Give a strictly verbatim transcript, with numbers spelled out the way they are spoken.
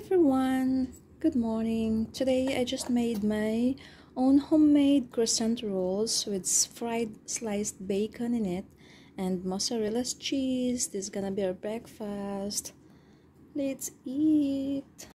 everyone, good morning. Today I just made my own homemade crescent rolls with fried sliced bacon in it and mozzarella cheese. This is gonna be our breakfast. Let's eat.